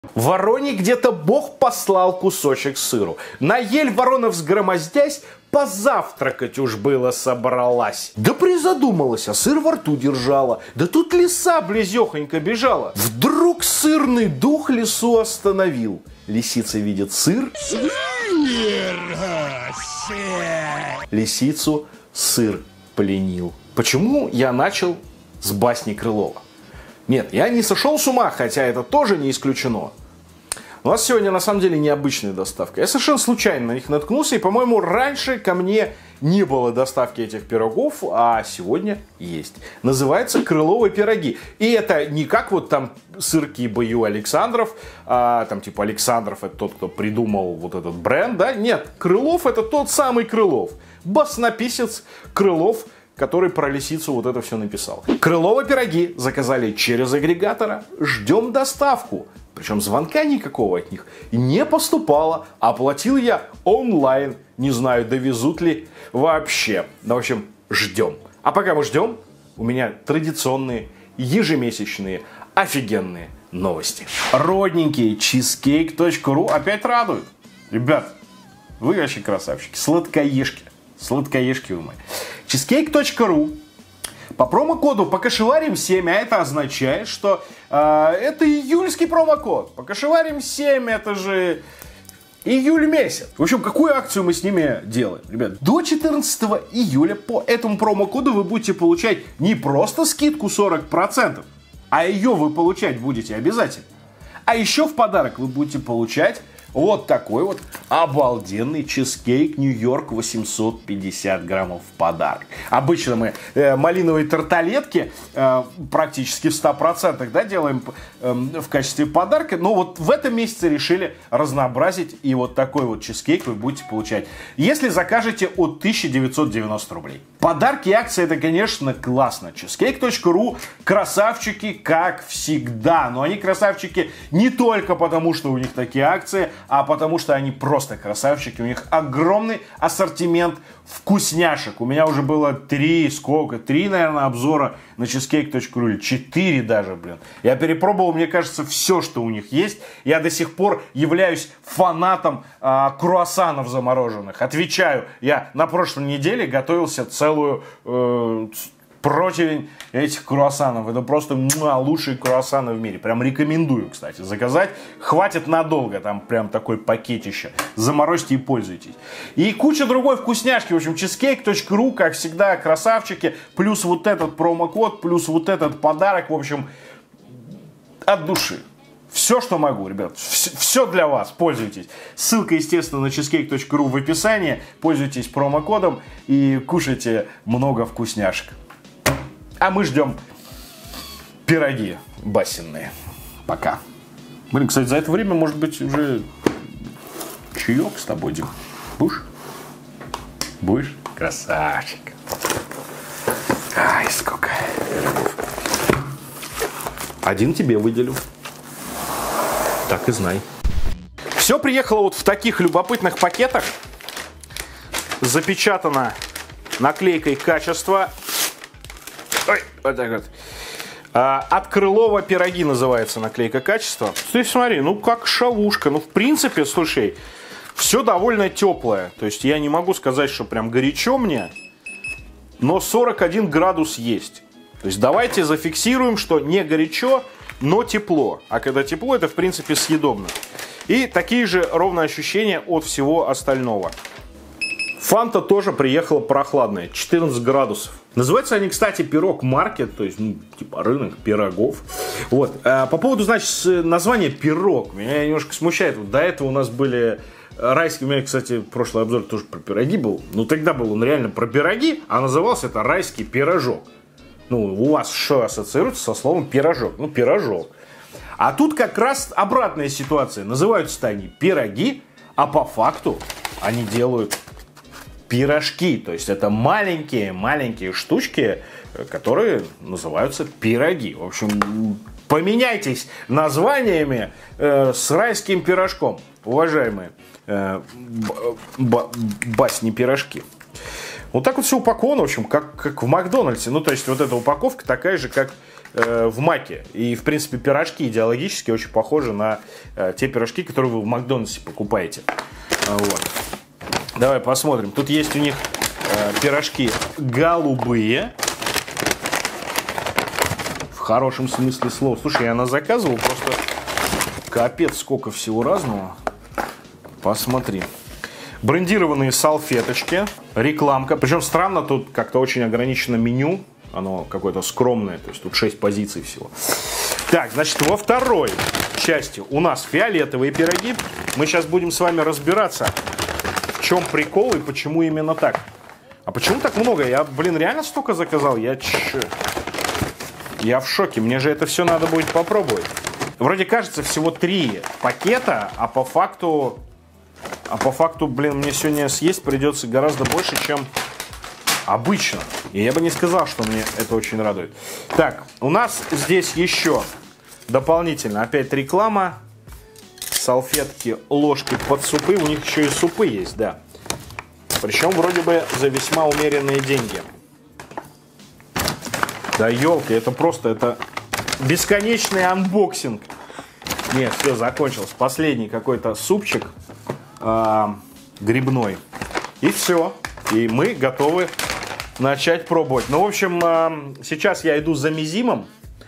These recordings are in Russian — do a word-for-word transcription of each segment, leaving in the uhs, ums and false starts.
Вороне где-то Бог послал кусочек сыру. На ель ворона взгромоздясь, позавтракать уж было собралась. Да призадумалась, а сыр во рту держала. Да тут лиса близехонько бежала. Вдруг сырный дух лису остановил. Лисица видит сыр. Лисицу сыр пленил. Почему я начал с басни Крылова? Нет, я не сошел с ума, хотя это тоже не исключено. У нас сегодня на самом деле необычная доставка. Я совершенно случайно на них наткнулся, и, по-моему, раньше ко мне не было доставки этих пирогов, а сегодня есть. Называется «Крыловые пироги». И это не как вот там сырки Б.Ю. Александров, а, там типа Александров это тот, кто придумал вот этот бренд, да? Нет, Крылов это тот самый Крылов. Баснописец Крылов, который про лисицу вот это все написал. Крыловые пироги заказали через агрегатора. Ждем доставку. Причем звонка никакого от них не поступало. Оплатил я онлайн. Не знаю, довезут ли вообще. Ну, в общем, ждем. А пока мы ждем, у меня традиционные, ежемесячные, офигенные новости. Родненькие, чизкейк точка ру опять радуют. Ребят, вы вообще красавчики. Сладкоежки. Сладкоежки вы мои. чизкейк точка ру. По промокоду покашеварим семь, а это означает, что э, это июльский промокод. Покашеварим семь, это же июль месяц. В общем, какую акцию мы с ними делаем? Ребят, до четырнадцатого июля по этому промокоду вы будете получать не просто скидку сорок процентов, а ее вы получать будете обязательно. А еще в подарок вы будете получать вот такой вот обалденный чизкейк Нью-Йорк восемьсот пятьдесят граммов в подарок. Обычно мы э, малиновые тарталетки э, практически в ста процентах, да, делаем э, в качестве подарка. Но вот в этом месяце решили разнообразить. И вот такой вот чизкейк вы будете получать, если закажете от тысячи девятисот девяноста рублей. Подарки и акции — это, конечно, классно. чизкейк точка ру красавчики, как всегда. Но они красавчики не только потому, что у них такие акции, а потому что они просто красавчики. У них огромный ассортимент вкусняшек. У меня уже было три, сколько? Три, наверное, обзора на чизкейк точка ру. Или четыре даже, блин. Я перепробовал, мне кажется, все, что у них есть. Я до сих пор являюсь фанатом а, круассанов замороженных. Отвечаю, я на прошлой неделе готовился целую... Э, противень этих круассанов. Это просто муа, лучшие круассаны в мире. Прям рекомендую, кстати, заказать. Хватит надолго. Там прям такой пакетище. Заморозьте и пользуйтесь. И куча другой вкусняшки. В общем, чизкейк точка ру, как всегда, красавчики. Плюс вот этот промокод, плюс вот этот подарок. В общем, от души. Все, что могу, ребят. Все, все для вас. Пользуйтесь. Ссылка, естественно, на чизкейк точка ру в описании. Пользуйтесь промокодом и кушайте много вкусняшек. А мы ждем пироги басенные. Пока. Блин, кстати, за это время, может быть, уже чаек с тобой, Дим. Будешь? Будешь? Красавчик. Ай, сколько пирогов. Один тебе выделю. Так и знай. Все приехало вот в таких любопытных пакетах. Запечатано наклейкой качества. Ой, вот так вот. А, от Крылова пироги называется наклейка качества. Ты смотри, ну как шавушка. Ну, в принципе, слушай, все довольно теплое. То есть я не могу сказать, что прям горячо мне, но сорок один градус есть. То есть давайте зафиксируем, что не горячо, но тепло. А когда тепло, это в принципе съедобно. И такие же ровно ощущения от всего остального. Фанта тоже приехала прохладная, четырнадцать градусов. Называются они, кстати, пирог маркет, то есть, ну, типа рынок пирогов. Вот. А по поводу, значит, названия пирог, меня немножко смущает. Вот до этого у нас были райские, у меня, кстати, прошлый обзор тоже про пироги был. Но тогда был он реально про пироги, а назывался это райский пирожок. Ну, у вас что ассоциируется со словом пирожок? Ну, пирожок. А тут как раз обратная ситуация. Называются-то они пироги, а по факту они делают пирожки. То есть это маленькие-маленькие штучки, которые называются пироги. В общем, поменяйтесь названиями э, с райским пирожком, уважаемые э, басни-пирожки. Вот так вот все упаковано, в общем, как, как в Макдональдсе. Ну, то есть вот эта упаковка такая же, как э, в Маке. И, в принципе, пирожки идеологически очень похожи на э, те пирожки, которые вы в Макдональдсе покупаете. Вот. Давай посмотрим. Тут есть у них э, пирожки голубые. В хорошем смысле слова. Слушай, я на заказывал просто капец сколько всего разного. Посмотри. Брендированные салфеточки. Рекламка. Причем странно, тут как-то очень ограничено меню. Оно какое-то скромное. То есть тут шесть позиций всего. Так, значит, во второй части у нас фиолетовые пироги. Мы сейчас будем с вами разбираться, в чем прикол и почему именно так. А почему так много? Я, блин, реально столько заказал? Я ч... Я в шоке. Мне же это все надо будет попробовать. Вроде кажется всего три пакета, а по факту... А по факту, блин, мне сегодня съесть придется гораздо больше, чем обычно. И я бы не сказал, что мне это очень радует. Так, у нас здесь еще дополнительно опять реклама. Салфетки, ложки под супы. У них еще и супы есть, да. Причем вроде бы за весьма умеренные деньги. Да елки, это просто, это бесконечный анбоксинг. Нет, все, закончилось. Последний какой-то супчик э, грибной. И все. И мы готовы начать пробовать. Ну, в общем, э, сейчас я иду за мизимом.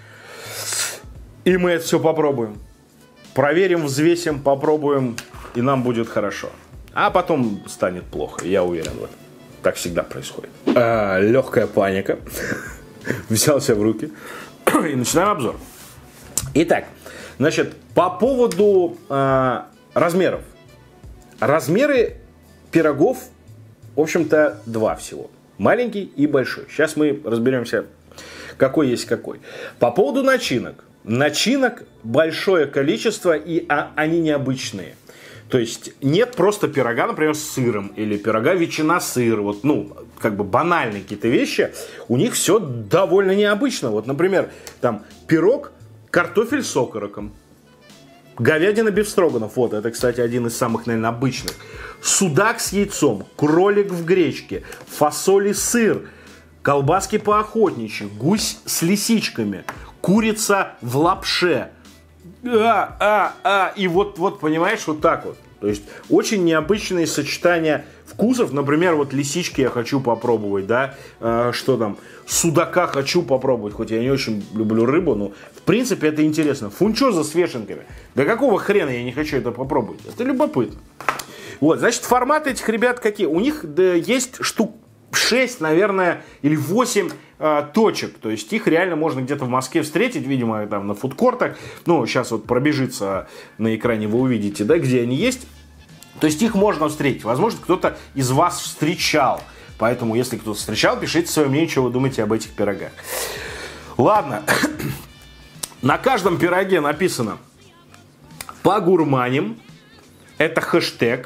И мы это все попробуем. Проверим, взвесим, попробуем. И нам будет хорошо. А потом станет плохо. Я уверен в этом. Так всегда происходит. Э, легкая паника. Взял себя в руки. И начинаем обзор. Итак, значит, по поводу э, размеров. Размеры пирогов, в общем-то, два всего. Маленький и большой. Сейчас мы разберемся, какой есть какой. По поводу начинок. Начинок большое количество, и а, они необычные. То есть нет просто пирога, например, с сыром, или пирога ветчина-сыр. Вот, ну, как бы банальные какие-то вещи. У них все довольно необычно. Вот, например, там пирог, картофель с окороком. Говядина бефстроганов. Вот, это, кстати, один из самых, наверное, обычных. Судак с яйцом, кролик в гречке, фасоль и сыр, колбаски по-охотничьи, гусь с лисичками, курица в лапше. А, а, а, и вот, вот, понимаешь, вот так вот. То есть, очень необычные сочетания вкусов. Например, вот лисички я хочу попробовать, да. А, что там? Судака хочу попробовать. Хоть я не очень люблю рыбу, но, в принципе, это интересно. Фунчоза с вешенками. Да какого хрена я не хочу это попробовать? Это любопытно. Вот, значит, форматы этих ребят какие? У них да, есть штук шесть, наверное, или восемь э, точек. То есть их реально можно где-то в Москве встретить, видимо, там на фудкортах. Ну, сейчас вот пробежится на экране, вы увидите, да, где они есть. То есть их можно встретить. Возможно, кто-то из вас встречал. Поэтому, если кто-то встречал, пишите свое мнение, что вы думаете об этих пирогах. Ладно. На каждом пироге написано «Погурманим». Это хэштег.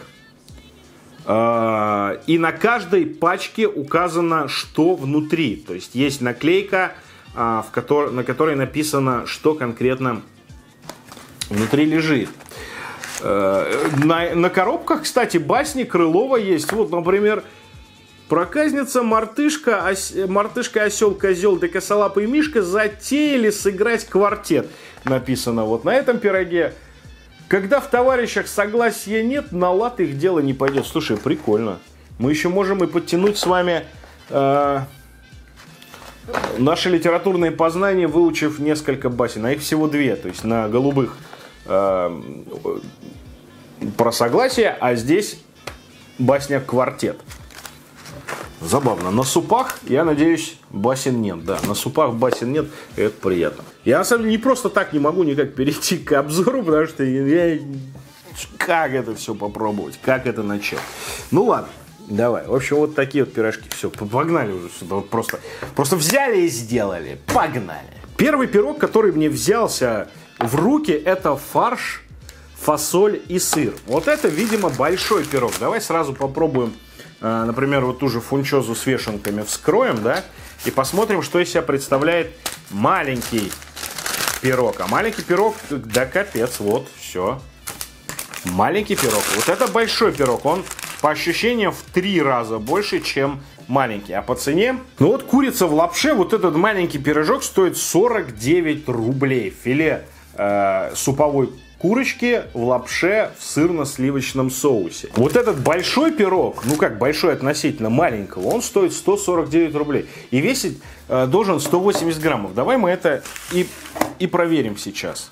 И на каждой пачке указано, что внутри. То есть есть наклейка, в которой, на которой написано, что конкретно внутри лежит. На, на коробках, кстати, басни Крылова есть. Вот, например, проказница, мартышка, ос, мартышка, осел, козел, да косолапый мишка затеяли сыграть квартет. Написано вот на этом пироге. Когда в товарищах согласия нет, на лад их дело не пойдет. Слушай, прикольно. Мы еще можем и подтянуть с вами э, наши литературные познания, выучив несколько басен. А их всего две. То есть на голубых э, про согласие, а здесь басня «Квартет». Забавно. На супах, я надеюсь, басен нет. Да, на супах басен нет, и это приятно. Я, на самом деле, не просто так не могу никак перейти к обзору, потому что я... Как это все попробовать? Как это начать? Ну ладно, давай. В общем, вот такие вот пирожки. Все, погнали уже сюда. Вот просто, просто взяли и сделали. Погнали. Первый пирог, который мне взялся в руки, это фарш, фасоль и сыр. Вот это, видимо, большой пирог. Давай сразу попробуем. Например, вот ту же фунчозу с вешенками вскроем, да, и посмотрим, что из себя представляет маленький пирог. А маленький пирог, да капец, вот, все. Маленький пирог. Вот это большой пирог, он по ощущениям в три раза больше, чем маленький. А по цене, ну вот курица в лапше, вот этот маленький пирожок стоит сорок девять рублей. Филе э, суповой курочки в лапше в сырно-сливочном соусе. Вот этот большой пирог, ну как большой относительно маленького, он стоит сто сорок девять рублей. И весить э, должен сто восемьдесят граммов. Давай мы это и, и проверим сейчас.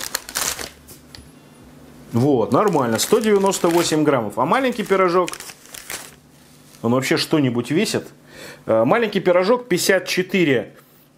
Вот, нормально, сто девяносто восемь граммов. А маленький пирожок, он вообще что-нибудь весит? Э, маленький пирожок пятьдесят четыре.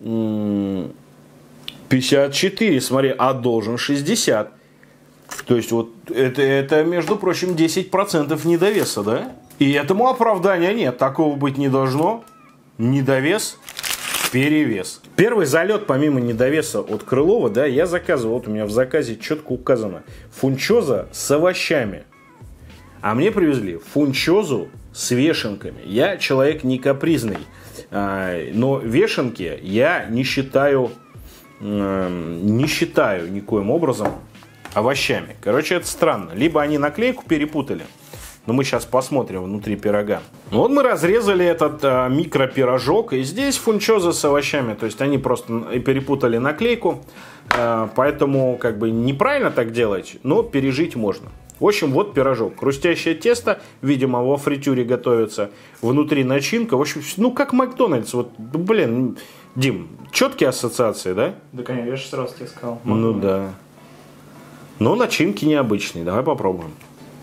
пятьдесят четыре, смотри, а должен шестьдесят. То есть вот это, это, между прочим, десять процентов недовеса, да? И этому оправдания нет, такого быть не должно. Недовес, перевес. Первый залет помимо недовеса от Крылова, да, я заказывал, вот у меня в заказе четко указано, фунчоза с овощами. А мне привезли фунчозу с вешенками. Я человек не капризный, но вешенки я не считаю, не считаю никоим образом овощами. Короче, это странно. Либо они наклейку перепутали, но мы сейчас посмотрим внутри пирога. Вот мы разрезали этот а, микропирожок, и здесь фунчоза с овощами. То есть они просто перепутали наклейку, а, поэтому как бы неправильно так делать, но пережить можно. В общем, вот пирожок. Хрустящее тесто, видимо, во фритюре готовится. Внутри начинка. В общем, ну как Макдональдс. Вот, блин, Дим, четкие ассоциации, да? Да, конечно, я же сразу тебе сказал. Ну да. Но начинки необычные. Давай попробуем.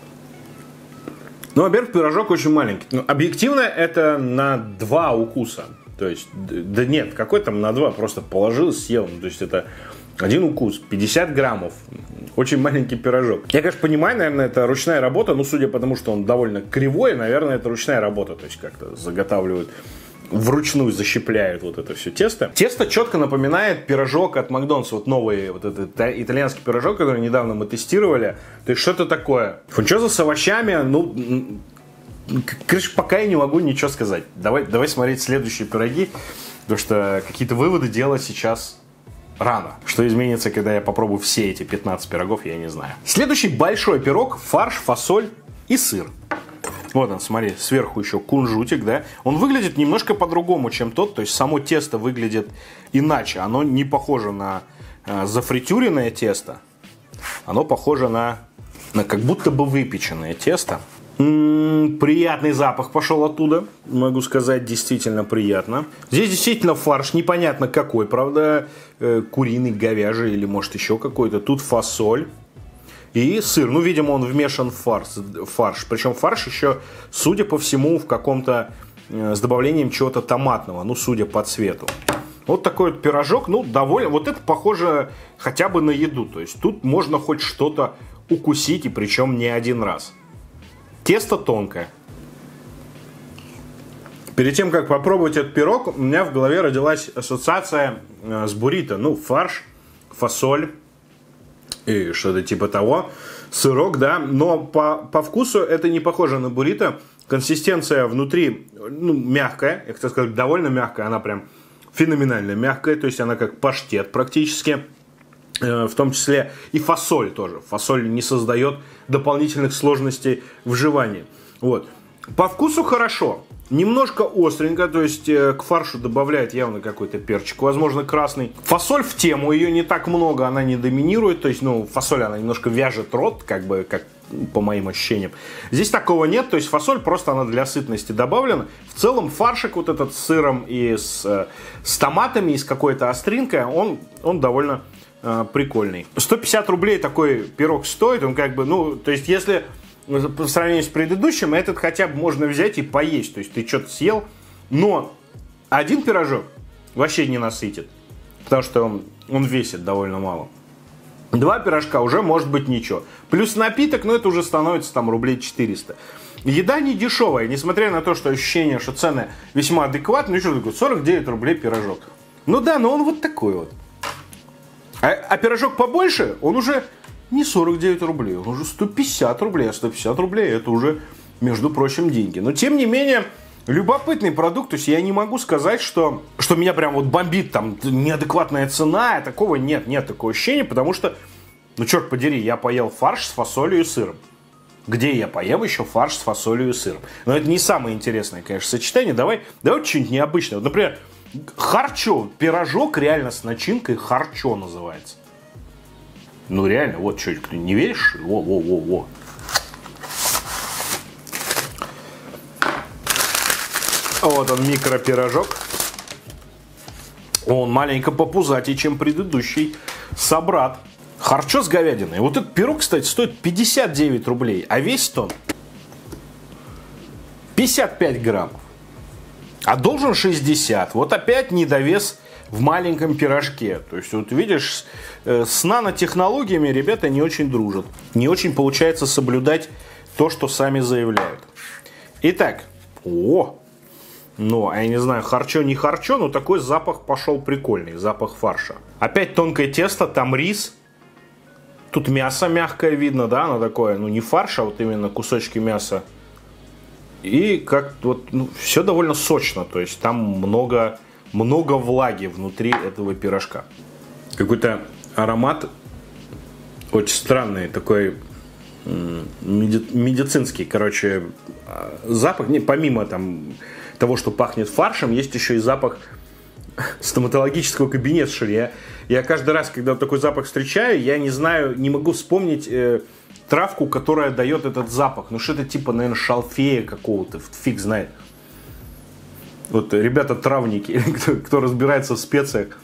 Ну, во-первых, пирожок очень маленький. Ну, объективно это на два укуса. То есть, да нет, какой там на два. Просто положил, съел. То есть, это один укус, пятьдесят граммов. Очень маленький пирожок. Я, конечно, понимаю, наверное, это ручная работа. Но судя по тому, что он довольно кривой, наверное, это ручная работа. То есть, как-то заготавливают, вручную защипляют вот это все тесто. Тесто четко напоминает пирожок от Макдональдса. Вот новый вот этот итальянский пирожок, который недавно мы тестировали. То есть что-то такое. Фунчоза с овощами, ну, конечно, пока я не могу ничего сказать. Давай, давай смотреть следующие пироги, потому что какие-то выводы делать сейчас рано. Что изменится, когда я попробую все эти пятнадцать пирогов, я не знаю. Следующий большой пирог, фарш, фасоль и сыр. Вот он, смотри, сверху еще кунжутик, да. Он выглядит немножко по-другому, чем тот. То есть само тесто выглядит иначе. Оно не похоже на э, зафритюренное тесто. Оно похоже на, на как будто бы выпеченное тесто. М-м, приятный запах пошел оттуда. Могу сказать, действительно приятно. Здесь действительно фарш, непонятно какой. Правда, э, куриный, говяжий или может еще какой-то. Тут фасоль. И сыр. Ну, видимо, он вмешан в фарш. фарш. Причем фарш еще, судя по всему, в каком-то э, с добавлением чего-то томатного. Ну, судя по цвету. Вот такой вот пирожок. Ну, довольно. Вот это похоже хотя бы на еду. То есть тут можно хоть что-то укусить, и причем не один раз. Тесто тонкое. Перед тем, как попробовать этот пирог, у меня в голове родилась ассоциация э, с буррито. Ну, фарш, фасоль. И что-то типа того. Сырок, да. Но по, по вкусу это не похоже на буррито. Консистенция внутри, ну, мягкая. Я хотел сказать, довольно мягкая. Она прям феноменально мягкая. То есть она как паштет практически. Э, в том числе и фасоль тоже. Фасоль не создает дополнительных сложностей в жевании. Вот. По вкусу хорошо. Немножко остренько, то есть э, к фаршу добавляет явно какой-то перчик, возможно красный. Фасоль в тему, ее не так много, она не доминирует, то есть, ну, фасоль она немножко вяжет рот, как бы, как по моим ощущениям. Здесь такого нет, то есть фасоль просто она для сытности добавлена. В целом фаршик вот этот с сыром и с, э, с томатами, и с какой-то остринкой, он, он довольно э, прикольный. сто пятьдесят рублей такой пирог стоит, он как бы, ну, то есть если... по сравнению с предыдущим, этот хотя бы можно взять и поесть. То есть ты что-то съел, но один пирожок вообще не насытит, потому что он, он весит довольно мало. Два пирожка уже может быть ничего. Плюс напиток, ну это уже становится там рублей четыреста. Еда не дешевая, несмотря на то, что ощущение, что цены весьма адекватные. Ну что такое, сорок девять рублей пирожок. Ну да, но он вот такой вот. А, а пирожок побольше, он уже... не сорок девять рублей, он уже сто пятьдесят рублей, а сто пятьдесят рублей это уже, между прочим, деньги. Но, тем не менее, любопытный продукт, то есть я не могу сказать, что, что меня прям вот бомбит, там, неадекватная цена, такого нет, нет такого ощущения, потому что, ну, черт подери, я поел фарш с фасолью и сыром. Где я поем еще фарш с фасолью и сыром. Но это не самое интересное, конечно, сочетание. Давай, давай что-нибудь необычное. Вот, например, харчо. Пирожок реально с начинкой харчо называется. Ну реально, вот что, не веришь? Во-во-во-во. Вот он, микропирожок. Он маленько попузатее, чем предыдущий собрат. Харчо с говядиной. Вот этот пирог, кстати, стоит пятьдесят девять рублей, а весит он пятьдесят пять граммов. А должен шестьдесят. Вот опять недовес в маленьком пирожке. То есть, вот видишь, с нанотехнологиями ребята не очень дружат. Не очень получается соблюдать то, что сами заявляют. Итак, о, ну, я не знаю, харчо не харчо, но такой запах пошел прикольный, запах фарша. Опять тонкое тесто, там рис. Тут мясо мягкое видно, да, оно такое, ну не фарш, а вот именно кусочки мяса. И как вот, ну, все довольно сочно, то есть там много, много влаги внутри этого пирожка. Какой-то аромат очень странный, такой меди- медицинский, короче, запах. Не, помимо там того, что пахнет фаршем, есть еще и запах стоматологического кабинета, что ли. Я, я каждый раз, когда такой запах встречаю, я не знаю, не могу вспомнить э, травку, которая дает этот запах. Ну, что-то типа, наверное, шалфея какого-то, фиг знает. Вот ребята травники, кто, кто разбирается в специях.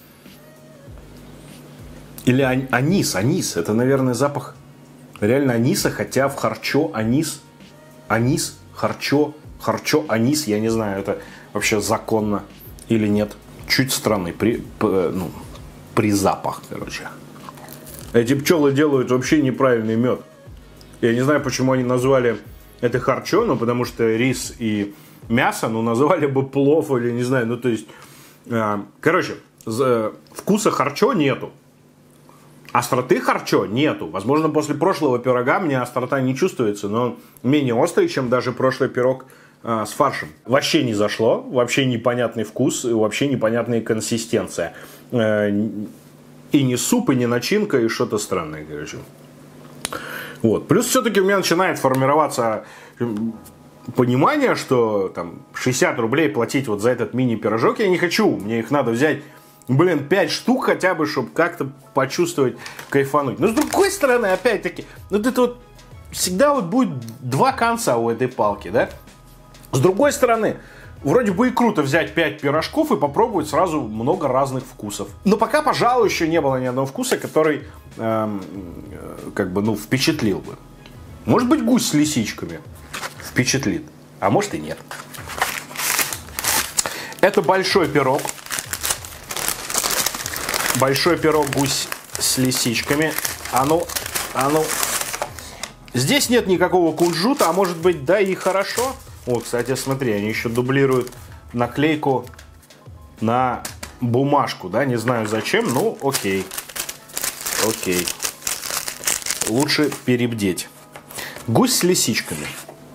Или ан- анис, анис. Это, наверное, запах реально аниса, хотя в харчо анис, анис, харчо, харчо, анис, я не знаю, это вообще законно или нет. Чуть странный при, ну, при запах, короче. Эти пчелы делают вообще неправильный мед. Я не знаю, почему они назвали это харчо, ну, потому что рис и мясо, ну, назвали бы плов или не знаю, ну, то есть, э, короче, э, вкуса харчо нету. Остроты харчо нету. Возможно, после прошлого пирога мне острота не чувствуется, но менее острый, чем даже прошлый пирог с фаршем. Вообще не зашло, вообще непонятный вкус, вообще непонятная консистенция. И не суп, и не начинка, и что-то странное, короче. Вот. Плюс все-таки у меня начинает формироваться понимание, что там шестьдесят рублей платить вот за этот мини-пирожок я не хочу. Мне их надо взять, блин, пять штук хотя бы, чтобы как-то почувствовать, кайфануть. Но с другой стороны, опять-таки, вот это вот всегда вот будет два конца у этой палки, да? С другой стороны, вроде бы и круто взять пять пирожков и попробовать сразу много разных вкусов. Но пока, пожалуй, еще не было ни одного вкуса, который эм, как бы, ну, впечатлил бы. Может быть, гусь с лисичками впечатлит, а может и нет. Это большой пирог. Большой пирог гусь с лисичками. А ну, а ну. Здесь нет никакого кунжута, а может быть, да и хорошо. О, кстати, смотри, они еще дублируют наклейку на бумажку, да, не знаю зачем, ну, окей, окей, лучше перебдеть. Гусь с лисичками,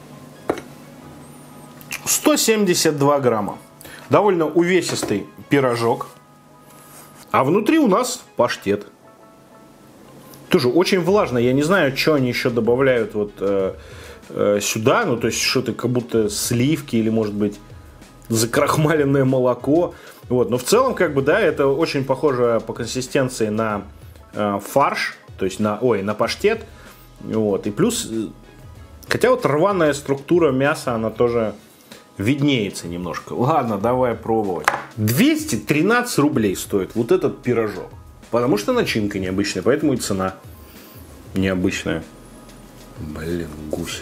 сто семьдесят два грамма, довольно увесистый пирожок, а внутри у нас паштет. Тоже очень влажно, я не знаю, что они еще добавляют вот э, э, сюда, ну то есть что-то как будто сливки или может быть закрахмаленное молоко, вот, но в целом как бы да, это очень похоже по консистенции на э, фарш, то есть на, ой, на паштет, вот, и плюс, хотя вот рваная структура мяса, она тоже виднеется немножко. Ладно, давай пробовать. двести тринадцать рублей стоит вот этот пирожок. Потому что начинка необычная, поэтому и цена необычная. Блин, гусь.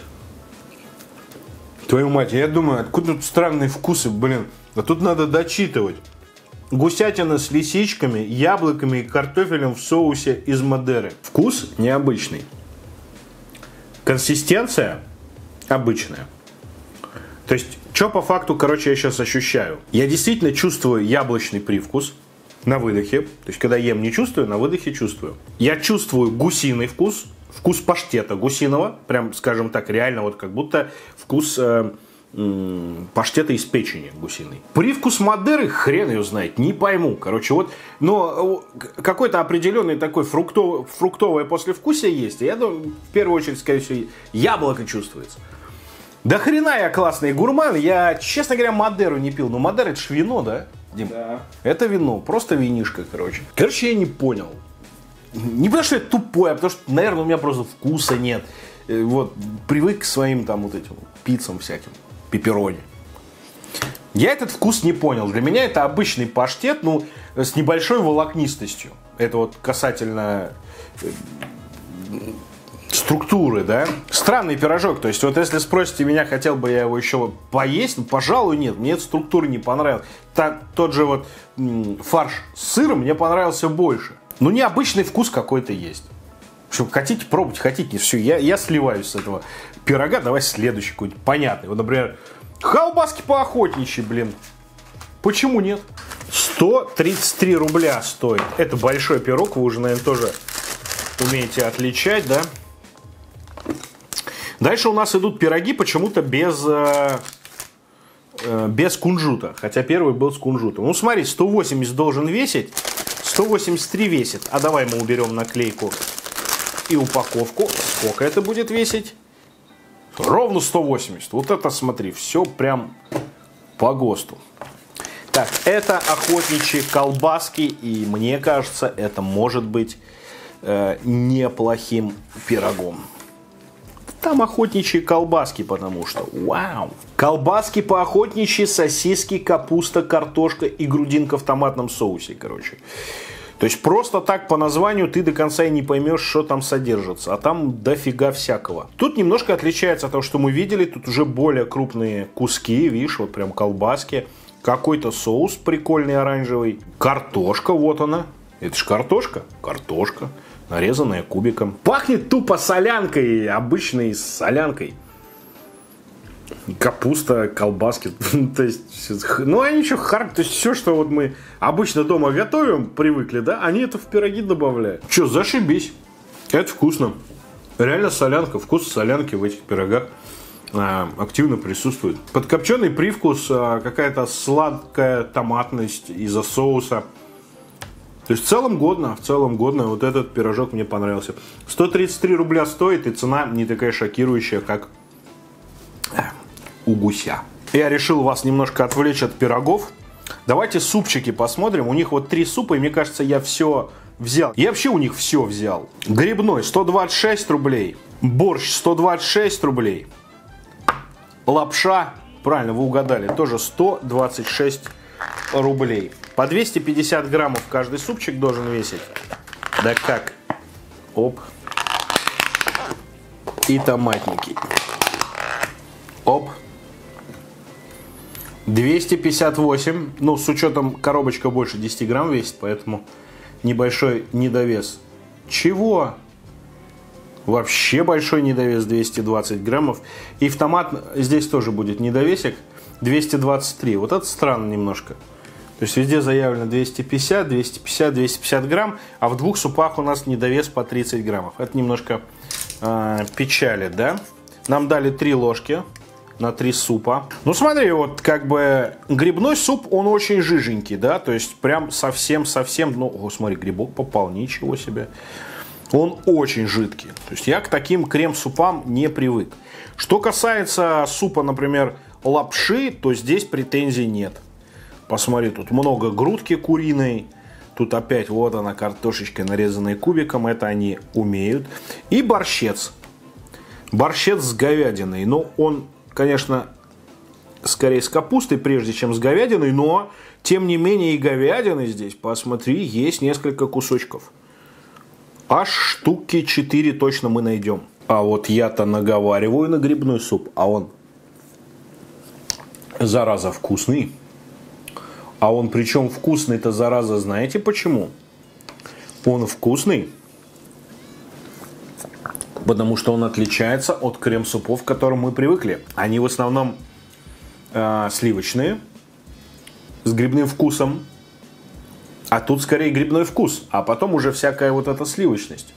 Твою мать, я думаю, откуда тут странные вкусы, блин. А тут надо дочитывать. Гусятина с лисичками, яблоками и картофелем в соусе из Мадеры. Вкус необычный. Консистенция обычная. То есть, что по факту, короче, я сейчас ощущаю? Я действительно чувствую яблочный привкус. На выдохе, то есть когда ем не чувствую, на выдохе чувствую. Я чувствую гусиный вкус, вкус паштета гусиного, прям, скажем так, реально вот как будто вкус э, м- паштета из печени гусиной. Привкус Мадеры хрен ее знает, не пойму. Короче, вот, но какой-то определенный такой фруктов, фруктовое послевкусие есть. И я думаю, в первую очередь, скорее всего, яблоко чувствуется. Да хрена я классный гурман. Я, честно говоря, Мадеру не пил. Но Мадера это ж вино, да, Дим? Да. Это вино, просто винишко, короче. Короче, я не понял. Не потому что я тупой, а потому что, наверное, у меня просто вкуса нет. Вот, привык к своим там вот этим пиццам всяким, пепперони. Я этот вкус не понял. Для меня это обычный паштет, ну, с небольшой волокнистостью. Это вот касательно структуры, да. Странный пирожок. То есть, вот если спросите меня, хотел бы я его еще поесть, ну, пожалуй, нет. Мне эта структура не понравилась. Та, тот же вот м- фарш с сыром мне понравился больше. Ну, необычный вкус какой-то есть. Что, хотите пробовать, хотите не. Все, я, я сливаюсь с этого пирога. Давай следующий какой-нибудь понятный. Вот, например, колбаски поохотничьи, блин. Почему нет? сто тридцать три рубля стоит. Это большой пирог. Вы уже, наверное, тоже умеете отличать, да? Дальше у нас идут пироги почему-то без, э, э, без кунжута. Хотя первый был с кунжутом. Ну, смотри, сто восемьдесят должен весить. сто восемьдесят три весит. А давай мы уберем наклейку и упаковку. Сколько это будет весить? Ровно сто восемьдесят. Вот это смотри, все прям по ГОСТу. Так, это охотничьи колбаски. И мне кажется, это может быть э, неплохим пирогом. Там охотничьи колбаски, потому что вау. Колбаски по-охотничьи, сосиски, капуста, картошка и грудинка в томатном соусе, короче. То есть просто так по названию ты до конца и не поймешь, что там содержится. А там дофига всякого. Тут немножко отличается от того, что мы видели. Тут уже более крупные куски, видишь, вот прям колбаски. Какой-то соус прикольный оранжевый. Картошка, вот она. Это ж картошка. Картошка. Нарезанная кубиком. Пахнет тупо солянкой. Обычной солянкой. Капуста, колбаски. То есть, ну, они еще хар... То есть, все, что вот мы обычно дома готовим, привыкли, да, они это в пироги добавляют. Че, зашибись. Это вкусно. Реально солянка. Вкус солянки в этих пирогах а, активно присутствует. Подкопченый привкус, а, какая-то сладкая томатность из-за соуса. То есть в целом годно, в целом годно. Вот этот пирожок мне понравился. сто тридцать три рубля стоит, и цена не такая шокирующая, как у гуся. Я решил вас немножко отвлечь от пирогов. Давайте супчики посмотрим. У них вот три супа, и мне кажется, я все взял. Я вообще у них все взял. Грибной сто двадцать шесть рублей. Борщ сто двадцать шесть рублей. Лапша, правильно, вы угадали, тоже сто двадцать шесть рублей. По двести пятьдесят граммов каждый супчик должен весить. Да как? Оп. И томатники. Оп. двести пятьдесят восемь. Ну, с учетом коробочка больше десяти грамм весит, поэтому небольшой недовес. Чего? Вообще большой недовес, двести двадцать граммов. И в томат здесь тоже будет недовесик. двести двадцать три. Вот это странно немножко. То есть везде заявлено двести пятьдесят, двести пятьдесят, двести пятьдесят грамм, а в двух супах у нас недовес по тридцать граммов. Это немножко э, печалит, да? Нам дали три ложки на три супа. Ну смотри, вот как бы грибной суп, он очень жиженький, да? То есть прям совсем-совсем, ну, о, смотри, грибок попал, ничего себе. Он очень жидкий. То есть я к таким крем-супам не привык. Что касается супа, например, лапши, то здесь претензий нет. Посмотри, тут много грудки куриной. Тут опять вот она, картошечка, нарезанная кубиком. Это они умеют. И борщец. Борщец с говядиной. Ну, он, конечно, скорее с капустой, прежде чем с говядиной. Но, тем не менее, и говядины здесь, посмотри, есть несколько кусочков. Аж штуки четыре точно мы найдем. А вот я-то наговариваю на грибной суп. А он, зараза, вкусный. А он причем вкусный-то, зараза, знаете почему? Он вкусный, потому что он отличается от крем-супов, к которым мы привыкли. Они в основном э, сливочные, с грибным вкусом. А тут скорее грибной вкус, а потом уже всякая вот эта сливочность.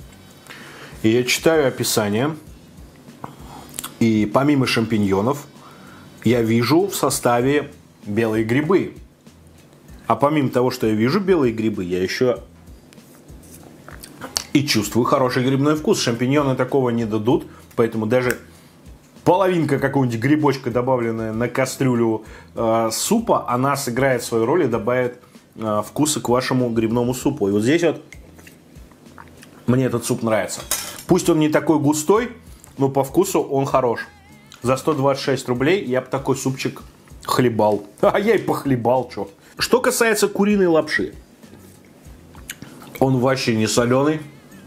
И я читаю описание, и помимо шампиньонов, я вижу в составе белые грибы. А помимо того, что я вижу белые грибы, я еще и чувствую хороший грибной вкус. Шампиньоны такого не дадут, поэтому даже половинка какого-нибудь грибочка, добавленная на кастрюлю э, супа, она сыграет свою роль и добавит э, вкуса к вашему грибному супу. И вот здесь вот мне этот суп нравится. Пусть он не такой густой, но по вкусу он хорош. За сто двадцать шесть рублей я бы такой супчик хлебал. А я и похлебал, что. Что касается куриной лапши. Он вообще не соленый.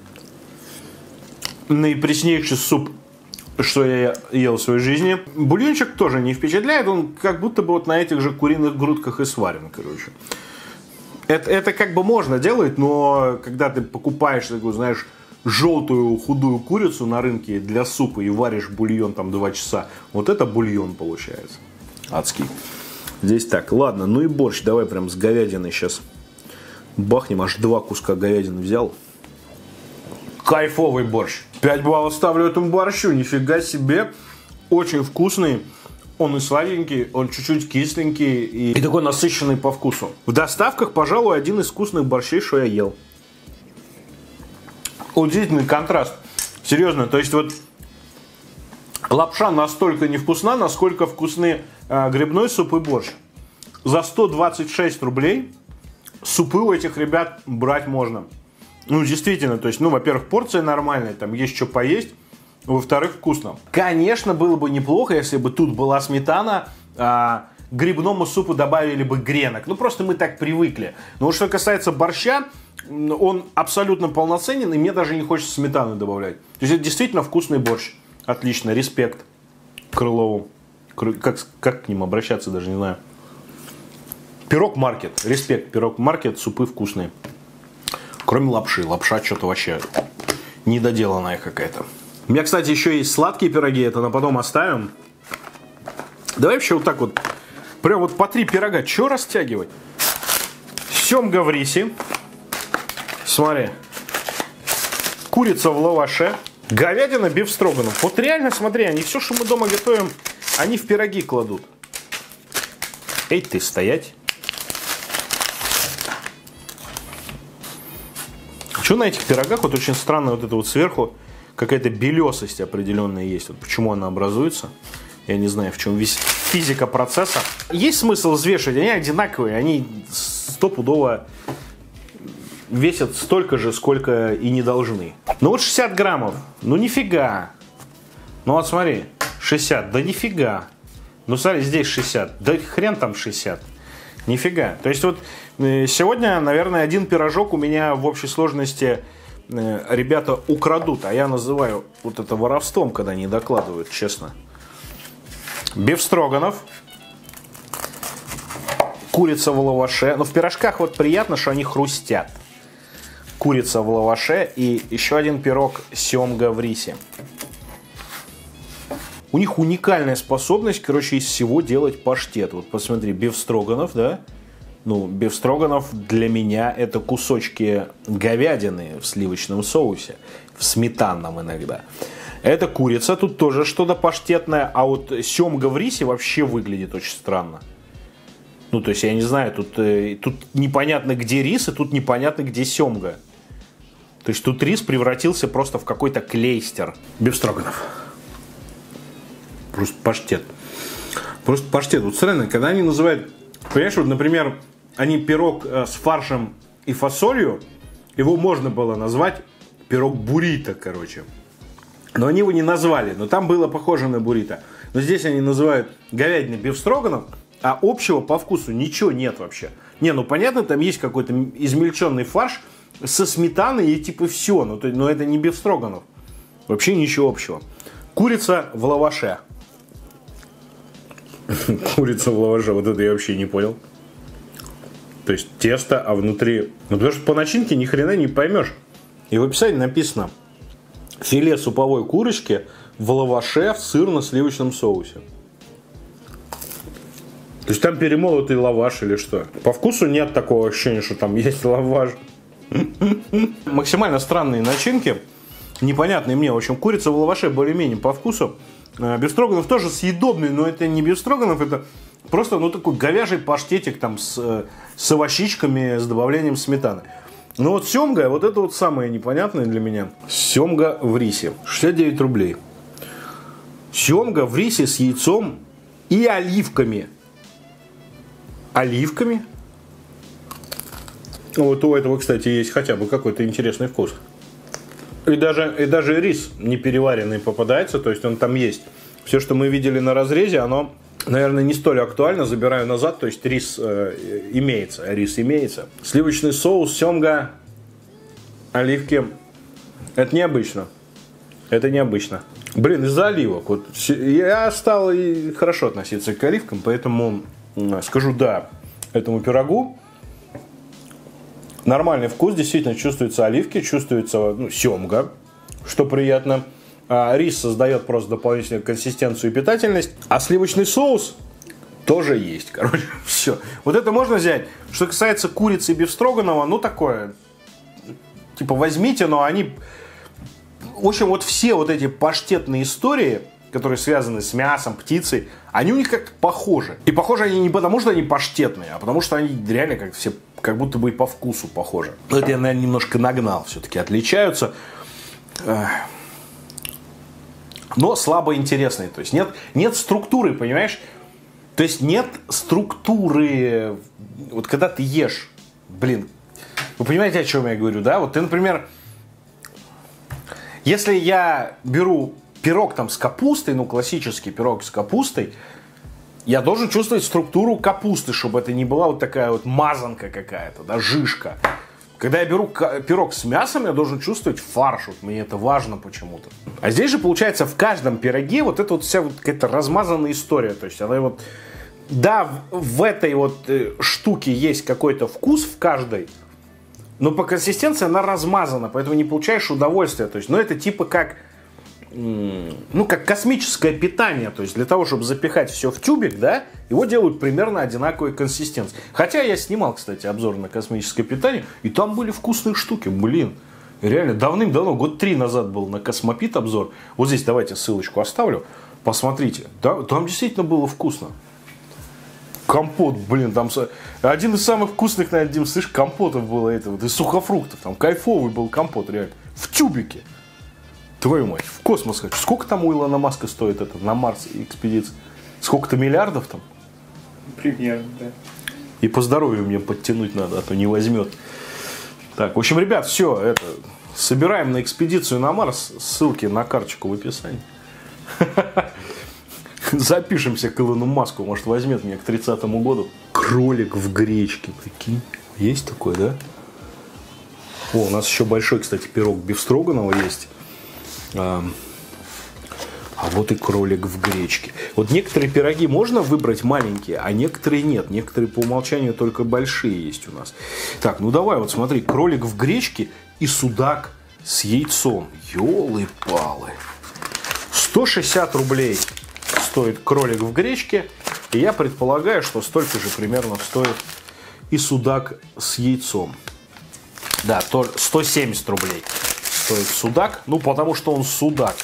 Наипреснейший суп, что я ел в своей жизни. Бульончик тоже не впечатляет. Он как будто бы вот на этих же куриных грудках и сварен, короче. Это, это как бы можно делать, но когда ты покупаешь такую, знаешь, желтую худую курицу на рынке для супа и варишь бульон там два часа, вот это бульон получается. Адский. Здесь так, ладно, ну и борщ. Давай прям с говядиной сейчас бахнем. Аж два куска говядины взял. Кайфовый борщ. пять баллов ставлю этому борщу. Нифига себе. Очень вкусный. Он и сладенький, он чуть-чуть кисленький и, и такой насыщенный по вкусу. В доставках, пожалуй, один из вкусных борщей, что я ел. Удивительный контраст. Серьезно, то есть вот лапша настолько невкусна, насколько вкусны э, грибной суп и борщ. За сто двадцать шесть рублей супы у этих ребят брать можно. Ну, действительно, то есть, ну, во-первых, порция нормальная, там есть что поесть. Во-вторых, вкусно. Конечно, было бы неплохо, если бы тут была сметана, а грибному супу добавили бы гренок. Ну, просто мы так привыкли. Но вот что касается борща, он абсолютно полноценен, и мне даже не хочется сметаны добавлять. То есть, это действительно вкусный борщ. Отлично, респект Крылову. Как, как к ним обращаться, даже не знаю. Пирог Маркет. Респект, Пирог Маркет, супы вкусные. Кроме лапши. Лапша что-то вообще недоделанная какая-то. У меня, кстати, еще есть сладкие пироги, это на потом оставим. Давай вообще вот так вот, прям вот по три пирога, что растягивать? Семга в рисе. Смотри. Курица в лаваше. Говядина бифстроганов. Вот реально, смотри, они все, что мы дома готовим, они в пироги кладут. Эй, ты, стоять. Что на этих пирогах, вот очень странно, вот это вот сверху какая-то белесость определенная есть. Вот почему она образуется, я не знаю, в чем весь физика процесса. Есть смысл взвешивать, они одинаковые, они стопудово весят столько же, сколько и не должны. Ну вот шестьдесят граммов, ну нифига. Ну вот смотри, шестьдесят, да нифига. Ну смотри, здесь шестьдесят, да хрен там шестьдесят. Нифига. То есть вот сегодня, наверное, один пирожок у меня в общей сложности ребята украдут, а я называю вот это воровством, когда не докладывают, честно. Бифстроганов. Курица в лаваше. Но в пирожках вот приятно, что они хрустят. Курица в лаваше и еще один пирог семга в рисе. У них уникальная способность, короче, из всего делать паштет. Вот посмотри, бифстроганов, да? Ну, бифстроганов для меня это кусочки говядины в сливочном соусе, в сметанном иногда. Это курица, тут тоже что-то паштетное, а вот семга в рисе вообще выглядит очень странно. Ну, то есть, я не знаю, тут, тут непонятно, где рис, и тут непонятно, где семга. То есть, тут рис превратился просто в какой-то клейстер. Бифстроганов. Просто паштет. Просто паштет. Вот странно, когда они называют... Понимаешь, вот, например, они пирог э, с фаршем и фасолью, его можно было назвать пирог буррито, короче. Но они его не назвали, но там было похоже на буррито. Но здесь они называют говядиной бифстроганов, а общего по вкусу ничего нет вообще. Не, ну понятно, там есть какой-то измельченный фарш со сметаной и типа все, но, но это не бифстроганов. Вообще ничего общего. Курица в лаваше. Курица в лаваше, вот это я вообще не понял. То есть тесто, а внутри... Ну потому что по начинке ни хрена не поймешь. И в описании написано: филе суповой курочки в лаваше в сырно-сливочном соусе. То есть там перемолотый лаваш или что? По вкусу нет такого ощущения, что там есть лаваш. Максимально странные начинки. Непонятные мне. В общем, курица в лаваше более-менее по вкусу. Бефстроганов тоже съедобный, но это не бефстроганов, это просто, ну, такой говяжий паштетик там с, с овощичками, с добавлением сметаны. Ну вот семга, вот это вот самое непонятное для меня. Семга в рисе. шестьдесят девять рублей. Семга в рисе с яйцом и оливками. Оливками? Вот у этого, кстати, есть хотя бы какой-то интересный вкус. И даже, и даже рис не переваренный попадается, то есть он там есть. Все, что мы видели на разрезе, оно, наверное, не столь актуально. Забираю назад, то есть рис э, имеется, рис имеется. Сливочный соус, семга, оливки. Это необычно. Это необычно. Блин, из-за оливок. Вот я стал и хорошо относиться к оливкам, поэтому скажу да этому пирогу. Нормальный вкус, действительно чувствуются оливки, чувствуется, ну, семга, что приятно. А рис создает просто дополнительную консистенцию и питательность. А сливочный соус тоже есть. Короче, все. Вот это можно взять. Что касается курицы и бефстроганова, ну такое. Типа возьмите, но они... В общем, вот все вот эти паштетные истории, которые связаны с мясом, птицей, они у них как-то похожи. И похожи они не потому, что они паштетные, а потому, что они реально как все, как будто бы и по вкусу похожи. Но это я, наверное, немножко нагнал. Все-таки отличаются. Но слабо интересные. То есть нет, нет структуры, понимаешь? То есть нет структуры. Вот когда ты ешь, блин, вы понимаете, о чем я говорю, да? Вот ты, например, если я беру пирог там с капустой, ну классический пирог с капустой, я должен чувствовать структуру капусты, чтобы это не была вот такая вот мазанка какая-то, да, жишка. Когда я беру пирог с мясом, я должен чувствовать фарш, вот мне это важно почему-то. А здесь же получается в каждом пироге вот эта вот вся вот какая-то размазанная история, то есть она вот, да, в, в этой вот штуке есть какой-то вкус в каждой, но по консистенции она размазана, поэтому не получаешь удовольствия. То есть, ну, это типа как, ну, как космическое питание. То есть, для того, чтобы запихать все в тюбик, да, его делают примерно одинаковой консистенции. Хотя я снимал, кстати, обзор на космическое питание, и там были вкусные штуки, блин. Реально, давным-давно, год три назад был на Космопит обзор. Вот здесь давайте ссылочку оставлю. Посмотрите. Да, там действительно было вкусно. Компот, блин, там один из самых вкусных, наверное, Дим, слышь, компотов было это, вот, из сухофруктов, там кайфовый был компот, реально, в тюбике. Твою мать, в космос хочу. Сколько там у Илона Маска стоит это, на Марс экспедиция? Сколько-то миллиардов там? Примерно, да. И по здоровью мне подтянуть надо, а то не возьмет. Так, в общем, ребят, все, это, собираем на экспедицию на Марс, ссылки на карточку в описании. Запишемся к Илону Маску, может возьмет меня к тридцатому году. Кролик в гречке, прикинь. Есть такой, да? О, у нас еще большой, кстати, пирог бефстроганова есть. А, а вот и кролик в гречке. Вот некоторые пироги можно выбрать маленькие, а некоторые нет. Некоторые по умолчанию только большие есть у нас. Так, ну давай, вот смотри, кролик в гречке и судак с яйцом. Ёлы-палы. сто шестьдесят рублей стоит кролик в гречке. И я предполагаю, что столько же примерно стоит и судак с яйцом. Да, то сто семьдесят рублей стоит судак. Ну, потому что он судак.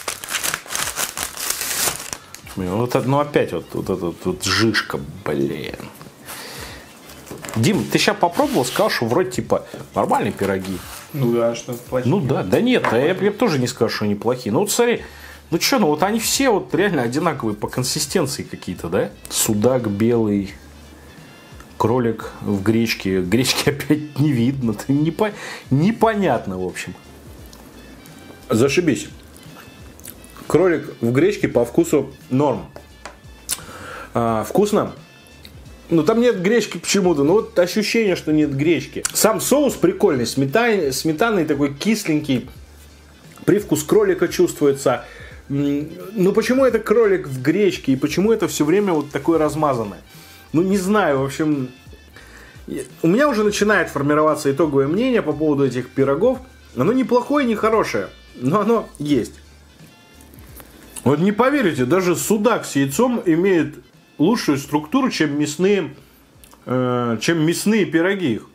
Вот это, ну, опять вот, вот эта вот жишка, блин. Дим, ты сейчас попробовал, сказал, что вроде типа нормальные пироги. Ну да, что плохие. Ну да, да нет, я, я тоже не скажу, что они плохие. Ну вот смотри, ну что, ну вот они все вот реально одинаковые по консистенции какие-то, да? Судак белый, кролик в гречке. Гречки опять не видно, непо... непонятно, в общем. Зашибись. Кролик в гречке по вкусу норм. А, вкусно. Ну там нет гречки почему-то, ну вот ощущение, что нет гречки. Сам соус прикольный, сметан... сметанный такой кисленький. Привкус кролика чувствуется. Ну почему это кролик в гречке и почему это все время вот такое размазанное? Ну не знаю, в общем, у меня уже начинает формироваться итоговое мнение по поводу этих пирогов. Оно не плохое, не хорошее, но оно есть. Вот не поверите, даже судак с яйцом имеет лучшую структуру, чем мясные, э, чем мясные пироги их.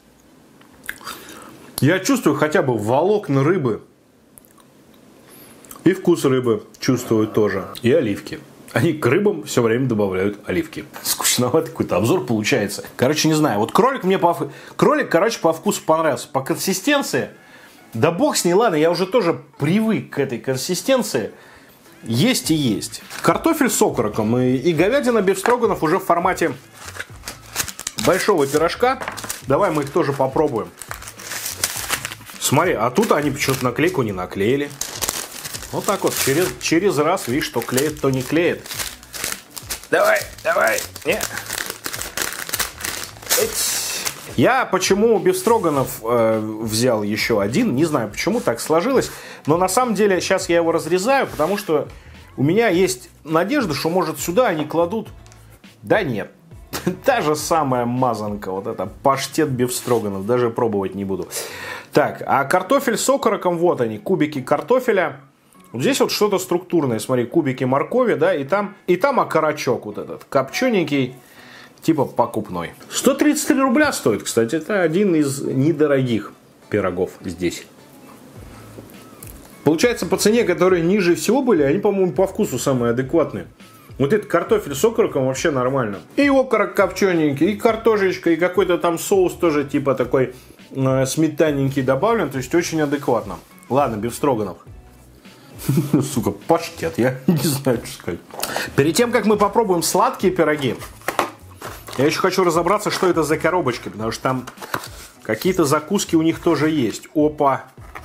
Я чувствую хотя бы волокна рыбы. И вкус рыбы чувствуют тоже. И оливки. Они к рыбам все время добавляют оливки. Скучноватый какой-то обзор получается. Короче, не знаю. Вот кролик мне по... Кролик, короче, по вкусу понравился. По консистенции, да бог с ней, ладно, я уже тоже привык к этой консистенции. Есть и есть. Картофель с окороком и, и говядина бефстроганов уже в формате большого пирожка. Давай мы их тоже попробуем. Смотри, а тут они почему-то наклейку не наклеили. Вот так вот, через, через раз, видишь, что клеит, то не клеит. Давай, давай. Не. Я почему бефстроганов э, взял еще один, не знаю, почему так сложилось. Но на самом деле сейчас я его разрезаю, потому что у меня есть надежда, что может сюда они кладут... Да нет. Та же самая мазанка, вот это, паштет бефстроганов, даже пробовать не буду. Так, а картофель с окороком, вот они, кубики картофеля. Вот здесь вот что-то структурное, смотри, кубики моркови, да, и там, и там окорочок вот этот, копчененький, типа покупной. сто тридцать три рубля стоит, кстати, это один из недорогих пирогов здесь. Получается, по цене, которые ниже всего были, они, по-моему, по вкусу самые адекватные. Вот этот картофель с окороком вообще нормально. И окорок копчененький, и картошечка, и какой-то там соус тоже типа такой э, сметанненький добавлен, то есть очень адекватно. Ладно, бефстроганов. Сука, паштет, я не знаю, что сказать. Перед тем, как мы попробуем сладкие пироги, я еще хочу разобраться, что это за коробочки, потому что там какие-то закуски у них тоже есть. Опа,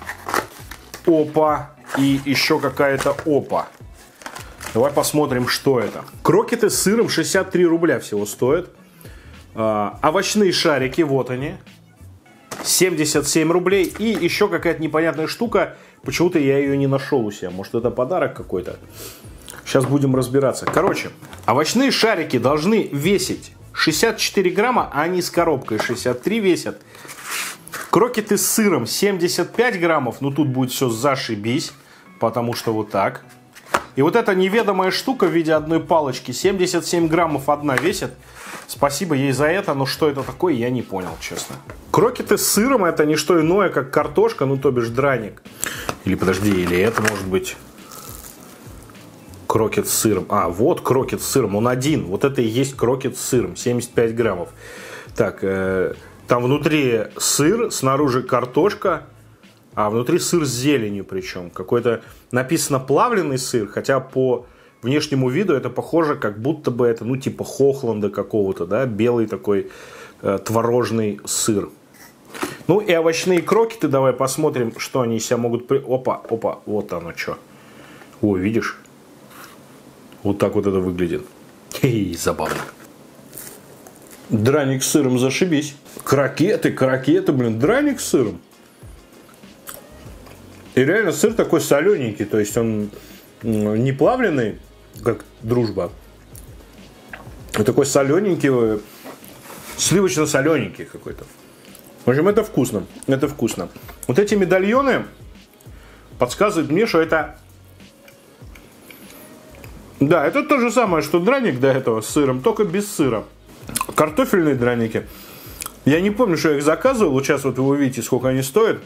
опа и еще какая-то опа. Давай посмотрим, что это. Крокеты с сыром шестьдесят три рубля всего стоят. А, овощные шарики, вот они. семьдесят семь рублей. И еще какая-то непонятная штука. Почему-то я ее не нашел у себя. Может, это подарок какой-то? Сейчас будем разбираться. Короче, овощные шарики должны весить шестьдесят четыре грамма, а они с коробкой шестьдесят три весят. Крокеты с сыром семьдесят пять граммов. Ну, тут будет все зашибись, потому что вот так. И вот эта неведомая штука в виде одной палочки, семьдесят семь граммов одна весит. Спасибо ей за это, но что это такое, я не понял, честно. Крокеты с сыром — это не что иное, как картошка, ну то бишь драник. Или подожди, или это может быть крокет с сыром. А, вот крокет с сыром, он один. Вот это и есть крокет с сыром, семьдесят пять граммов. Так, э, там внутри сыр, снаружи картошка. А внутри сыр с зеленью причем. Какой-то написано плавленый сыр, хотя по внешнему виду это похоже, как будто бы это, ну, типа хохланда какого-то, да, белый такой э, творожный сыр. Ну и овощные крокеты, давай посмотрим, что они из себя могут... При... Опа, опа, вот оно что. О, видишь? Вот так вот это выглядит. Хе-хе, забавно. Драник с сыром, зашибись. Крокеты, крокеты, блин, драник с сыром. И реально сыр такой солененький, то есть он не плавленый, как дружба, а такой солененький, сливочно-солененький какой-то. В общем, это вкусно, это вкусно. Вот эти медальоны подсказывают мне, что это... Да, это то же самое, что драник до этого с сыром, только без сыра. Картофельные драники. Я не помню, что я их заказывал, вот сейчас вот вы увидите, сколько они стоят.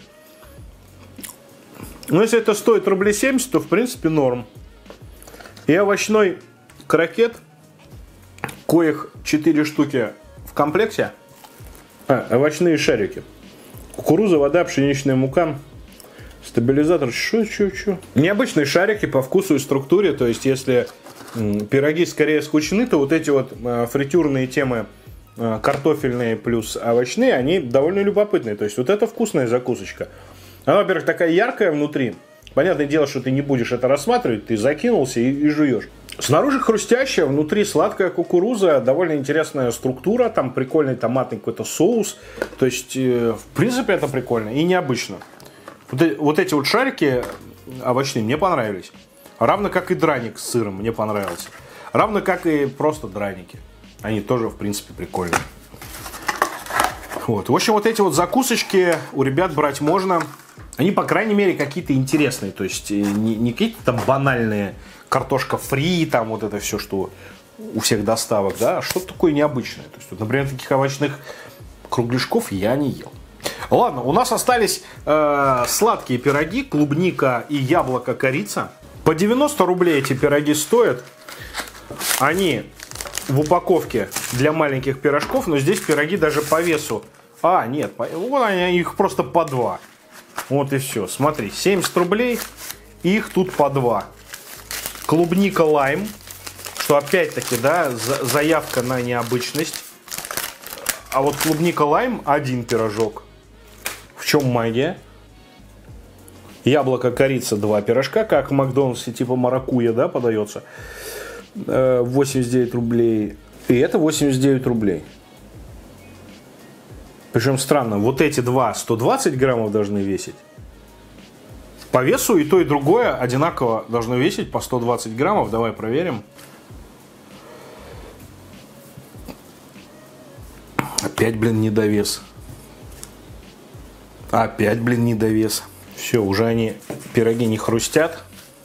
Но если это стоит рублей семьдесят, то в принципе норм. И овощной крокет, коих четыре штуки в комплекте. А, овощные шарики. Кукуруза, вода, пшеничная мука, стабилизатор. Что, что, что? Необычные шарики по вкусу и структуре. То есть, если м, пироги скорее скучны, то вот эти вот э, фритюрные темы, э, картофельные плюс овощные, они довольно любопытные. То есть, вот это вкусная закусочка. Она, во-первых, такая яркая внутри. Понятное дело, что ты не будешь это рассматривать, ты закинулся и, и жуешь. Снаружи хрустящая, внутри сладкая кукуруза, довольно интересная структура, там прикольный томатный какой-то соус. То есть, э, в принципе, это прикольно и необычно. Вот, вот эти вот шарики овощные мне понравились. Равно как и драник с сыром мне понравился. Равно как и просто драники. Они тоже, в принципе, прикольные. Вот. В общем, вот эти вот закусочки у ребят брать можно. Они, по крайней мере, какие-то интересные. То есть, не, не какие-то там банальные картошка фри, там вот это все, что у всех доставок, да, а что-то такое необычное. То есть, вот, например, таких овощных кругляшков я не ел. Ладно, у нас остались э, сладкие пироги, клубника и яблоко-корица. По девяносто рублей эти пироги стоят. Они в упаковке для маленьких пирожков, но здесь пироги даже по весу. А, нет, вот они, их просто по два. Вот и все. Смотри, семьдесят рублей, их тут по два. Клубника лайм, что опять-таки, да, заявка на необычность. А вот клубника лайм один пирожок. В чем магия? Яблоко корица два пирожка, как в Макдональдсе типа маракуйя, да, подается. восемьдесят девять рублей. И это восемьдесят девять рублей. Причем странно, вот эти два сто двадцать граммов должны весить. По весу и то, и другое одинаково должно весить по сто двадцать граммов. Давай проверим. Опять, блин, недовес. Опять, блин, недовес. Все, уже они, пироги не хрустят.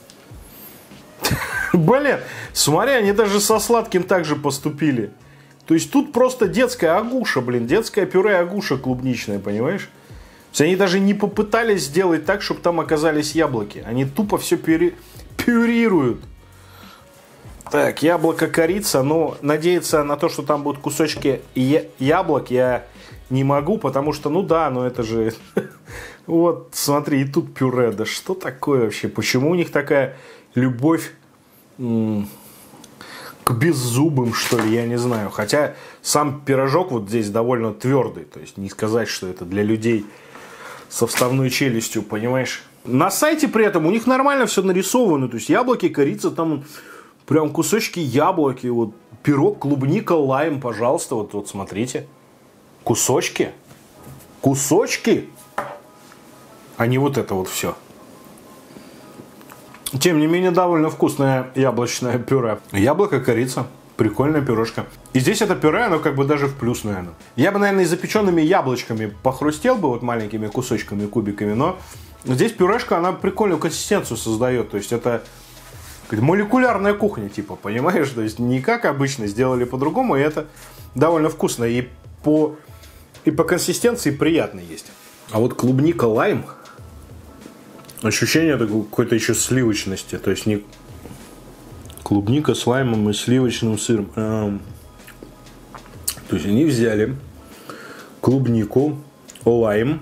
Блин, смотри, они даже со сладким также поступили. То есть тут просто детская агуша, блин, детское пюре агуша клубничное, понимаешь? То есть они даже не попытались сделать так, чтобы там оказались яблоки. Они тупо все пюри... пюрируют. Так, яблоко корица, но надеяться на то, что там будут кусочки я... яблок, я не могу, потому что, ну да, но это же... Вот, смотри, и тут пюре, да что такое вообще? Почему у них такая любовь к беззубым, что ли, я не знаю. Хотя сам пирожок вот здесь довольно твердый. То есть не сказать, что это для людей со вставной челюстью, понимаешь. На сайте при этом у них нормально все нарисовано. То есть яблоки, корица, там прям кусочки яблоки. Вот пирог, клубника, лайм, пожалуйста. Вот, вот смотрите. Кусочки. Кусочки. А не вот это вот все. Тем не менее, довольно вкусное яблочное пюре. Яблоко, корица. Прикольная пюрешка. И здесь это пюре, оно как бы даже в плюс, наверное. Я бы, наверное, и запеченными яблочками похрустел бы, вот маленькими кусочками, кубиками, но здесь пюрешка, она прикольную консистенцию создает. То есть это молекулярная кухня, типа, понимаешь? То есть не как обычно, сделали по-другому, и это довольно вкусно. И по, и по консистенции приятно есть. А вот клубника лайм... Ощущение такой какой-то еще сливочности. То есть не клубника с лаймом и сливочным сыром. То есть они взяли клубнику, лайм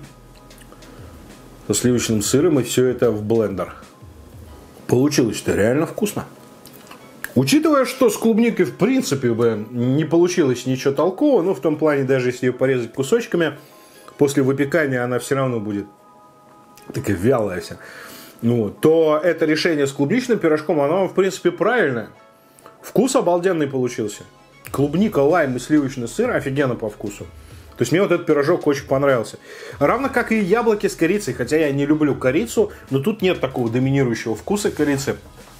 со сливочным сыром и все это в блендер. Получилось-то реально вкусно. Учитывая, что с клубникой в принципе бы не получилось ничего толкового, но в том плане, даже если ее порезать кусочками, после выпекания она все равно будет такая вялая вся. Ну, то это решение с клубничным пирожком, оно, в принципе, правильное. Вкус обалденный получился. Клубника, лайм и сливочный сыр офигенно по вкусу. То есть мне вот этот пирожок очень понравился. Равно как и яблоки с корицей. Хотя я не люблю корицу, но тут нет такого доминирующего вкуса корицы.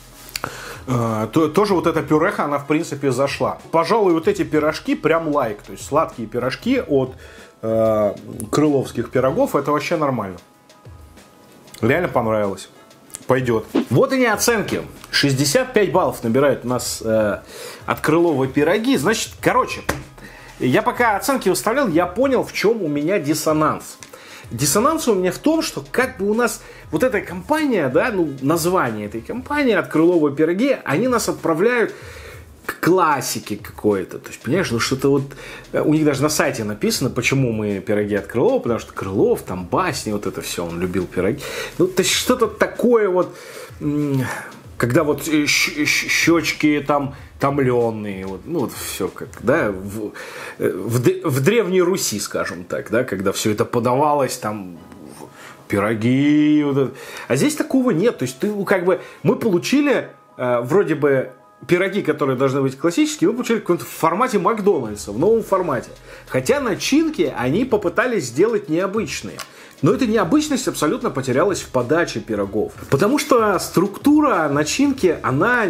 То, тоже вот эта пюреха, она, в принципе, зашла. Пожалуй, вот эти пирожки прям лайк. То есть сладкие пирожки от э, крыловских пирогов, это вообще нормально. Реально понравилось. Пойдет. Вот они оценки. шестьдесят пять баллов набирают у нас э, от Крылова пироги. Значит, короче, я пока оценки выставлял, я понял, в чем у меня диссонанс. Диссонанс у меня в том, что как бы у нас вот эта компания, да, ну, название этой компании от Крылова пироги, они нас отправляют к классике какой-то. То есть, понимаешь, ну что-то вот... У них даже на сайте написано, почему мы пироги от Крылова, потому что Крылов, там басни, вот это все, он любил пироги. Ну, то есть, что-то такое вот... Когда вот щечки там томленые, вот, ну вот все как, да, в, в, в Древней Руси, скажем так, да, когда все это подавалось, там, пироги, вот это. А здесь такого нет, то есть ты, как бы, мы получили э, вроде бы пироги, которые должны быть классические, мы получили в каком-то формате Макдональдса, в новом формате. Хотя начинки они попытались сделать необычные. Но эта необычность абсолютно потерялась в подаче пирогов. Потому что структура начинки, она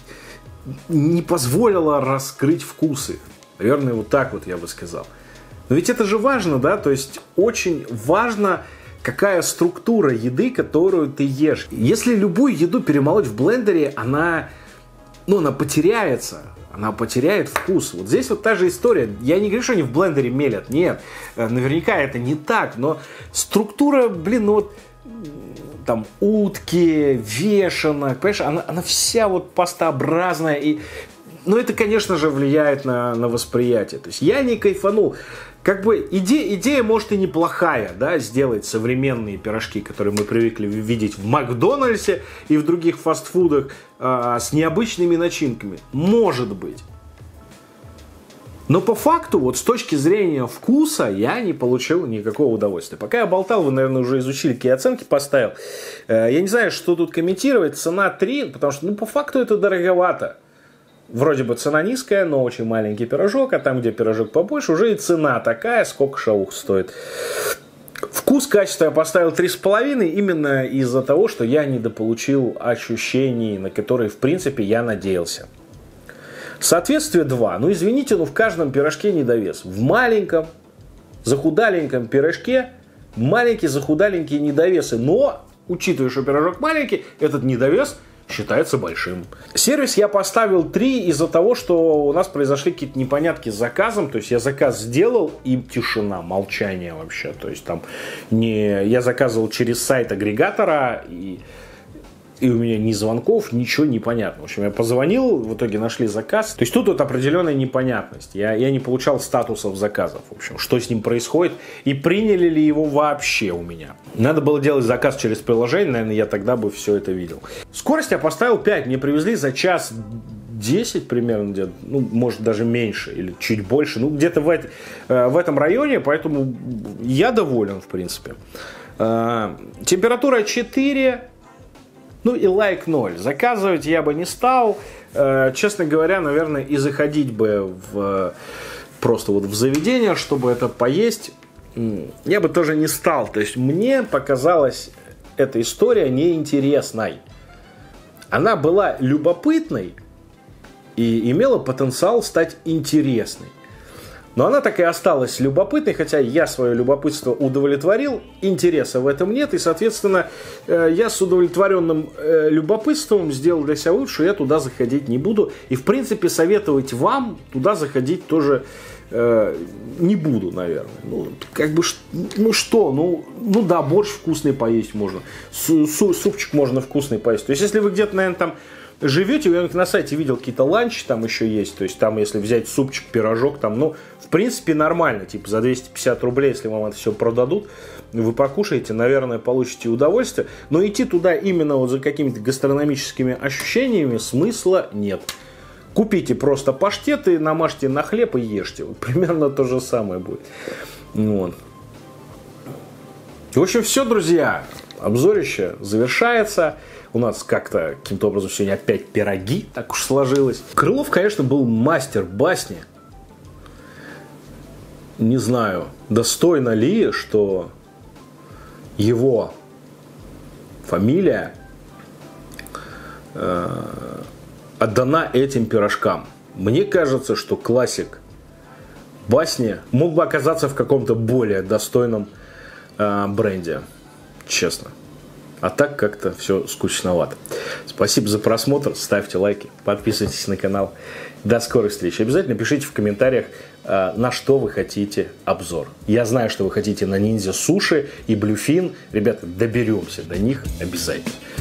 не позволила раскрыть вкусы. Наверное, вот так вот я бы сказал. Но ведь это же важно, да? То есть очень важно, какая структура еды, которую ты ешь. Если любую еду перемолоть в блендере, она, ну, она потеряется. Она потеряет вкус. Вот здесь вот та же история. Я не говорю, что они в блендере мелят. Нет, наверняка это не так. Но структура, блин, ну вот там утки, вешенок, понимаешь, она, она вся вот пастообразная. И, ну, это, конечно же, влияет на, на восприятие. То есть я не кайфанул. Как бы идея, идея, может, и неплохая, да, сделать современные пирожки, которые мы привыкли видеть в Макдональдсе и в других фастфудах, э, с необычными начинками. Может быть. Но по факту, вот с точки зрения вкуса, я не получил никакого удовольствия. Пока я болтал, вы, наверное, уже изучили, какие оценки поставил. Э, я не знаю, что тут комментировать. Цена три, потому что, ну, по факту это дороговато. Вроде бы цена низкая, но очень маленький пирожок, а там, где пирожок побольше, уже и цена такая, сколько шавух стоит. Вкус, качество я поставил три с половиной именно из-за того, что я недополучил ощущений, на которые, в принципе, я надеялся. Соответствие два. Ну, извините, но в каждом пирожке недовес. В маленьком, захудаленьком пирожке маленькие захудаленькие недовесы. Но, учитывая, что пирожок маленький, этот недовес считается большим. Сервис я поставил три из-за того, что у нас произошли какие-то непонятки с заказом. То есть я заказ сделал, и тишина, молчание вообще. То есть там не... я заказывал через сайт агрегатора, и... и у меня ни звонков, ничего не понятно. В общем, я позвонил, в итоге нашли заказ. То есть тут вот определенная непонятность. Я, я не получал статусов заказов. В общем, что с ним происходит и приняли ли его вообще у меня. Надо было делать заказ через приложение, наверное, я тогда бы все это видел. Скорость я поставил пять. Мне привезли за час десять примерно, где-то, ну, может, даже меньше или чуть больше. Ну, где-то в, это, в этом районе, поэтому я доволен, в принципе. Температура четыре. Ну и лайк ноль. Заказывать я бы не стал. Э, честно говоря, наверное, и заходить бы в, просто вот в заведение, чтобы это поесть, я бы тоже не стал. То есть мне показалась эта история неинтересной. Она была любопытной и имела потенциал стать интересной. Но она так и осталась любопытной, хотя я свое любопытство удовлетворил, интереса в этом нет, и, соответственно, я с удовлетворенным любопытством сделал для себя вывод, что я туда заходить не буду, и, в принципе, советовать вам туда заходить тоже э, не буду, наверное. Ну, как бы, ну что, ну, ну да, борщ вкусный поесть можно, су- су- супчик можно вкусный поесть. То есть, если вы где-то, наверное, там живете, я на сайте видел какие-то ланчи там еще есть, то есть там если взять супчик, пирожок, там, ну, в принципе нормально, типа за двести пятьдесят рублей, если вам это все продадут, вы покушаете, наверное, получите удовольствие, но идти туда именно вот за какими-то гастрономическими ощущениями смысла нет. Купите просто паштеты, намажьте на хлеб и ешьте, вот, примерно то же самое будет. Вот. В общем, все, друзья, обзорище завершается. У нас как-то каким-то образом сегодня опять пироги, так уж сложилось. Крылов, конечно, был мастер басни. Не знаю, достойно ли, что его фамилия э, отдана этим пирожкам. Мне кажется, что классик басни мог бы оказаться в каком-то более достойном э, бренде. Честно. А так как-то все скучновато. Спасибо за просмотр. Ставьте лайки, подписывайтесь на канал. До скорой встречи. Обязательно пишите в комментариях, на что вы хотите обзор. Я знаю, что вы хотите на ниндзя суши и блюфин. Ребята, доберемся до них обязательно.